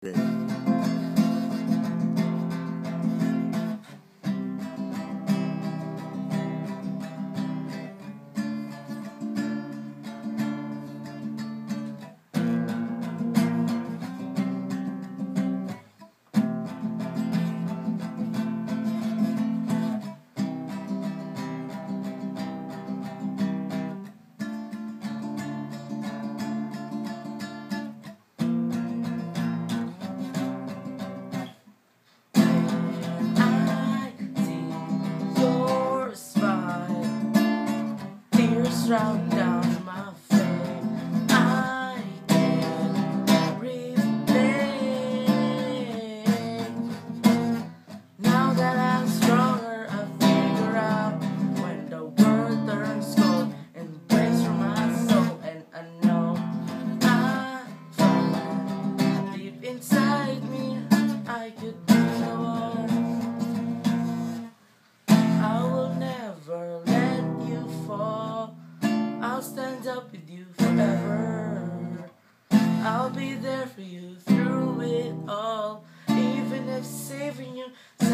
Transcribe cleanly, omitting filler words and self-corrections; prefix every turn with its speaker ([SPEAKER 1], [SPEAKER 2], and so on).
[SPEAKER 1] Round down my face, I can relate. Now that I'm stronger, I figure out when the world turns cold and breaks from my soul. And I know I find deep inside me I could be the one. I will never let you fall. I'll stand up with you forever. I'll be there for you through it all. Even if saving you